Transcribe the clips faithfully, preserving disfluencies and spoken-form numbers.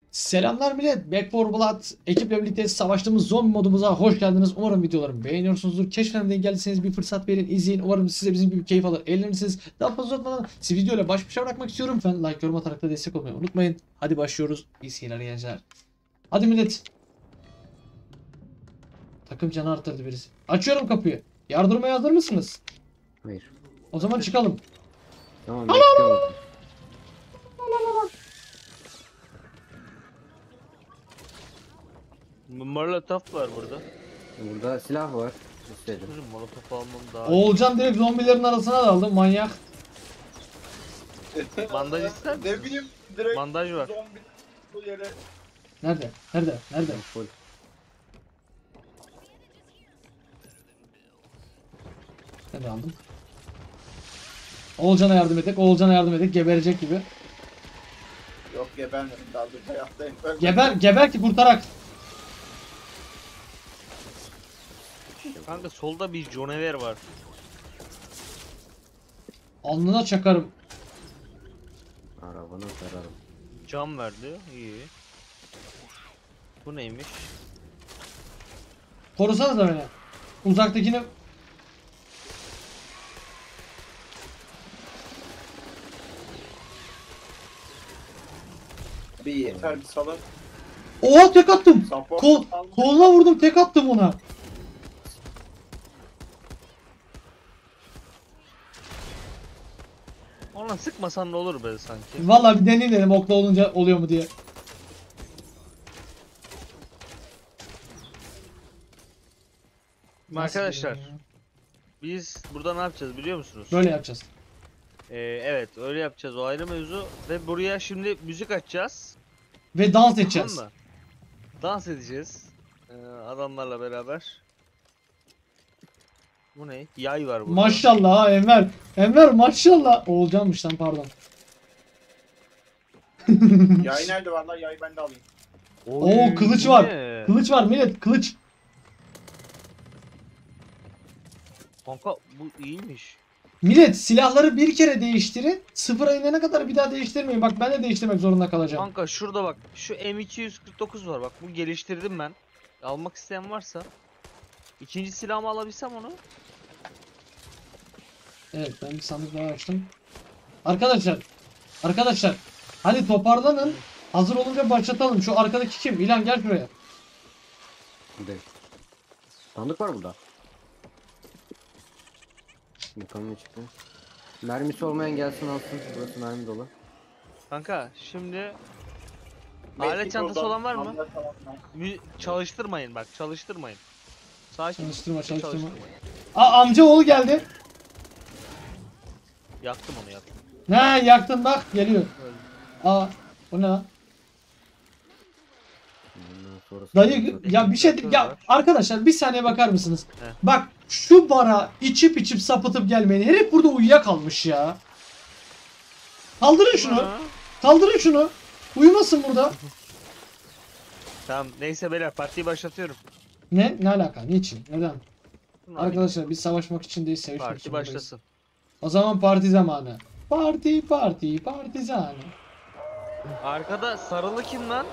Selamlar millet. Back four Blood ekiple birlikte savaştığımız zombi modumuza hoş geldiniz. Umarım videolarımı beğeniyorsunuzdur. Keşfeden denk geldiyseniz bir fırsat verin, izleyin. Umarım size bizim gibi keyif alır, eğlenirsiniz. Daha fazla uzatmadan sizi videoyla baş başa bırakmak istiyorum. Lütfen like, yorum atarak da destek olmayı unutmayın. Hadi başlıyoruz. İyi seyirler gençler. Hadi millet. Takım canı arttırdı birisi. Açıyorum kapıyı. Yardırmaya hazır mısınız? Hayır. O zaman çıkalım. Tamam bekliyorum. Molotof var burada. Burada silah var. İstedim. Bizim molotof almam daha iyi. Oğulcan direkt zombilerin arasına daldı. Manyak. Bandaj ister misin? Ne bileyim direkt Bandaj var. zombi bu yere. Nerede? Nerede? Nerede? Ben full. Nerede aldım? Oğulcan'a yardım edek. Oğulcan'a yardım edek. Geberecek gibi. Yok gebermedim daha dur hayattayım. Ölmedim. Geber, geber ki kurtarak. Kanka solda bir Jonever var. Alnına çakarım. Arabanı sararım. Cam verdi. İyi. Bu neymiş? Korusanız da beni. Uzaktakini Bir yeter bir salın. oha tek attım. Support Kol, aldım. koluna vurdum tek attım ona. Ona sıkmasan da olur be sanki. Vallahi bir deneyeyim dedim okla olunca oluyor mu diye. Arkadaşlar biz burada ne yapacağız biliyor musunuz? Böyle yapacağız. Ee, evet öyle yapacağız, o ayrı mevzu. Ve buraya şimdi müzik açacağız. Ve dans edeceğiz. Tamam mı? Dans edeceğiz. Ee, adamlarla beraber. Bu ne? Yay var burada. Maşallah ha Enver. Enver maşallah. Oğulcanmış lan pardon. Yay nerede var lan? Yay ben de alayım. Oo kılıç bu var. ne? Kılıç var millet kılıç. Kanka bu iyiymiş. Millet silahları bir kere değiştirin. Sıfıra inene kadar bir daha değiştirmeyin. Bak ben de değiştirmek zorunda kalacağım. Kanka şurada bak, şu M iki yüz kırk dokuz var, bak bu geliştirdim ben. Almak isteyen varsa. İkinci silahımı alabilsem onu. Evet ben bir sandık daha açtım. Arkadaşlar. Arkadaşlar. Hadi toparlanın. Hazır olunca başlatalım. Şu arkadaki kim? İlan gel şuraya. Buradayım. Sandık var burada. Bakalım ne çıktı. Mermisi olmayan gelsin alsın. Burası mermi dolu. Kanka şimdi Belki alet çantası oradan olan var mı? hamle falan var. Mü çalıştırmayın bak, çalıştırmayın. Sakin. Çalıştırma çalıştırma. Çalıştırmayın. Aa amca oğlu geldi. Yaktım onu, yaktım. Ne yaktın bak geliyor. Öldü. Aa o ne lan? Bundan sonrası Dayı ya bir şey ya arkadaşlar bir saniye bakar mısınız? Bak şu bara içip içip sapıtıp gelmeyin. Herif burada uyuyakalmış ya. Kaldırın şunu. Ha. Kaldırın şunu. Uyumasın burada. Tamam neyse beyler, partiyi başlatıyorum. Ne? Ne alaka? Niçin? Neden? Şunu Arkadaşlar biz savaşmak için değil sevişmek parti için buradayız. başlasın. O zaman parti zamanı. Parti parti partizan. Arkada sarılı kim lan?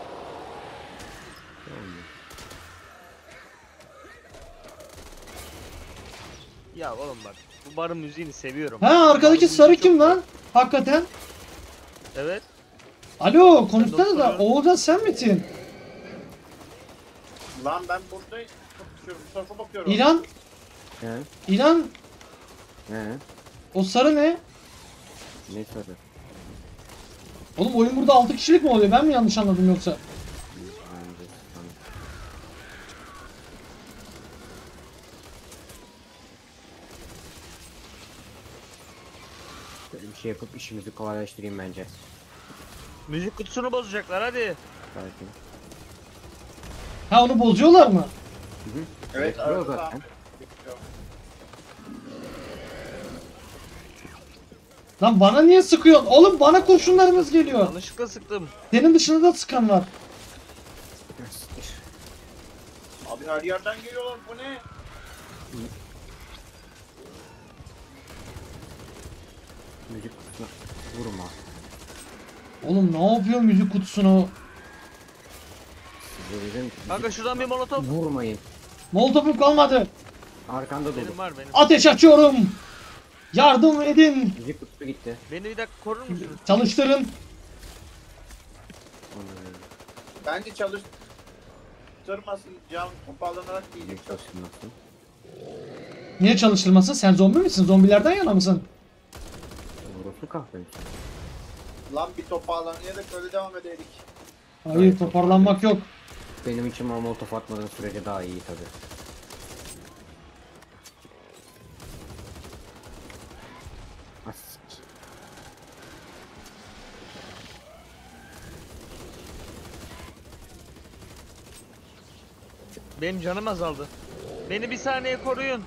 Ya oğlum bak, bu barın müziğini seviyorum. Ha arkadaki Barın sarı müziği kim çok- lan? Hakikaten. Evet. Alo konuşsana da doktorum. Oğulcan sen misin? Lan ben buradayım. Şu bu tarafa bakıyorum. İlan, He? İlan He? o sarı ne? Ne sarı? Oğlum oyun burada altı kişilik mi oluyor? Ben mi yanlış anladım yoksa? Bence sandık. Böyle bir şey yapıp işimizi kolaylaştırayım bence. Müzik kutusunu bozacaklar hadi. Belki. Ha onu bozuyorlar mı? Hı hı. Evet Bekliyor arada zaten. bekliyor. Lan bana niye sıkıyorsun? Oğlum bana kurşunlarımız geliyor. Yanlışlıkla sıktım. Senin dışında da sıkan var. Abi her yerden geliyorlar bu ne? Müzik kutusuna vurma. Oğlum ne yapıyor müzik kutusunu? Kanka şuradan bir molotof. Vurmayın. Molotofum kalmadı. Arkanda dolu. Benim var benim. Ateş açıyorum. Yardım edin. Müzik kutusu gitti. Beni bir dakika korur musunuz? Çalıştırın. Onu Bence çalıştırmasın, cam toparlanarak müzik yiyecek. çalıştırmasın. Niye çalıştırmasın? Sen zombi misin? Zombilerden yana mısın? Orası kahve. Lan bir toparlanıyor da böyle devam edelim. Hayır, toparlanmak yok. Benim için molotof atmadığın sürece daha iyi tabi. Asik. Benim canım azaldı. Beni bir saniye koruyun.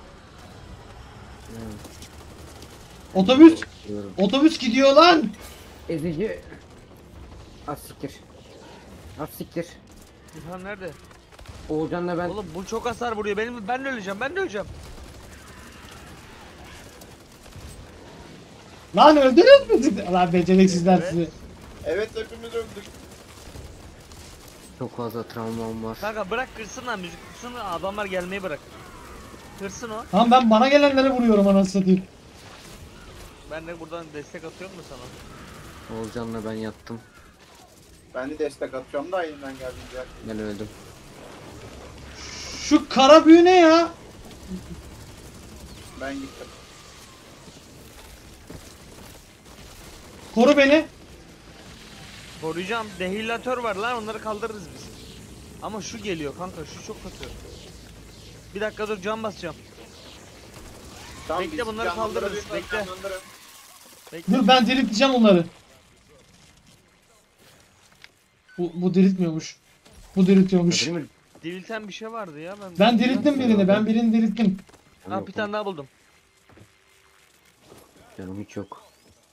Otobüs. Diyorum. Otobüs gidiyor lan. Ezici. Asiktir. Asiktir. İlhan nerede? Oğulcan'la ben Oğlum bu çok hasar vuruyor. Benim ben de öleceğim. Ben de öleceğim. Lan öldünüz mü? Lan beceriksizler Evet. sizi. Evet hepimiz öldük. çok fazla travmam var. Kanka bırak kırsın lan müzik kırsın. Adamlar gelmeyi bırak. Kırsın o. Tamam, ben bana gelenleri vuruyorum anasını satayım. Ben de buradan destek atıyorum mu sana? Oğulcan'la ben yattım. Ben de destek atıyorum da elimden geldiğince. Ben öldüm. Şu kara büyü ne ya? Ben gittim. Koru beni. Koruyacağım. Dehilatör var lan, onları kaldırırız biz. Ama şu geliyor kanka, şu çok kötü. Bir dakika dur, cam basacağım. Tamam, Bekle, biz bunları canlandırabiliyorsak kaldırırız, bekle. canlandırın. Bekle. Dur, ben dirilteceğim onları. Bu, bu diriltmiyormuş. Bu diriltiyormuş. Değil mi? Dirilten bir şey vardı ya. Ben, Ben dirilttim birini. Ben birini dirilttim. Ha, bir tane daha buldum. Canım hiç yok.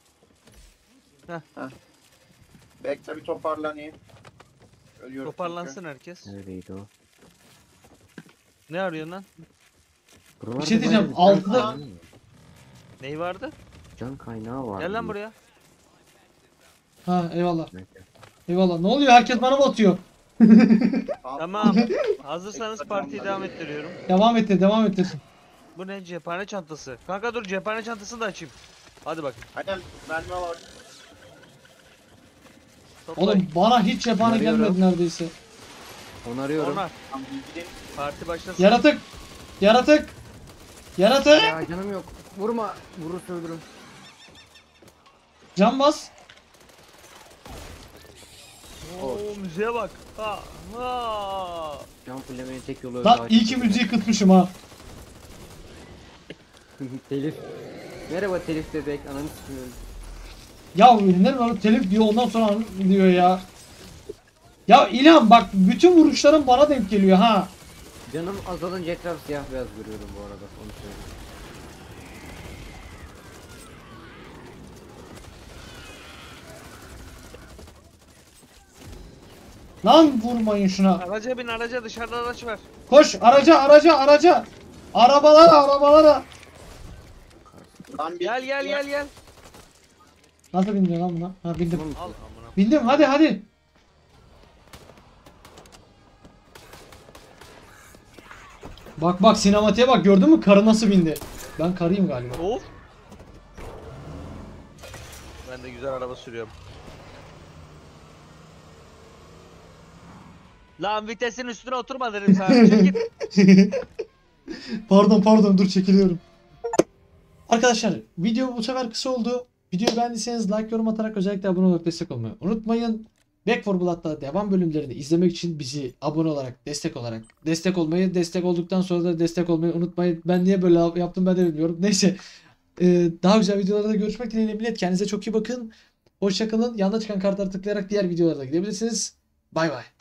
Bekle bir toparlanayım. Ölüyorum Toparlansın herkes. Neredeydi o? Ne arıyorsun lan? Buralarda şey diyeceğim, bayağı bir altıda- can kaynağı- Ney vardı? Can kaynağı var. Gel lan buraya. Ha, eyvallah. Bekle. Eyvallah. Ne oluyor? Herkes bana batıyor. çünkü. Tamam. Hazırsanız partiyi devam ettiriyorum. Devam et de, devam et de. Bu ne? Cephane çantası. Kanka dur, cephane çantasını da açayım. Hadi bak. Aynen mermi var. Toplayın. Oğlum bana hiç cephane Arıyorum. gelmedi neredeyse. Onu arıyorum. Onlar. Tamam gidin. Parti başlasın. Yaratık. Yaratık. Yaratık. Ya canım yok. Vurma. Vurursa öldürürüm. Can bas. Oo, müziğe bak. Ha. Ha. Can fullemenin tek yolu Lan öldü. iyi ki müziği kıtmışım ha. Telif. Merhaba Telif bebek. Ananı sıkıyorum. Ya ne var, telif diyor, ondan sonra diyor ya. Ya İlhan bak, bütün vuruşların bana denk geliyor ha. Canım azalınca etraf siyah beyaz görüyorum bu arada. Onu söyleyeyim. Lan vurmayın şuna. Araca bin, araca, dışarıda araç var. Koş araca, araca, araca. Arabalara, arabalara. Lan bir Gel gel gel gel. Nasıl bindin lan buna? Ha, bindim. Tamam. Al amına. Bindim, hadi hadi. Bak bak, sinematiğe bak, gördün mü? Karı nasıl bindi? Ben karıyım galiba. Of. Ben de güzel araba sürüyorum. Lan vitesin üstüne oturma dedim sana. Çekil. Pardon pardon, dur çekiliyorum. Arkadaşlar, video bu sefer kısa oldu. Videoyu beğendiyseniz like, yorum atarak, özellikle abone olarak destek olmayı unutmayın. Back four Blood'da devam bölümlerini izlemek için bizi abone olarak, destek olarak destek olmayı, destek olduktan sonra da destek olmayı unutmayın. Ben niye böyle yaptım ben de bilmiyorum. Neyse. Ee, daha güzel videolarda görüşmek dileğiyle millet. Kendinize çok iyi bakın. Hoşça kalın. Yanda çıkan kartlara tıklayarak diğer videolara da gidebilirsiniz. Bay bay.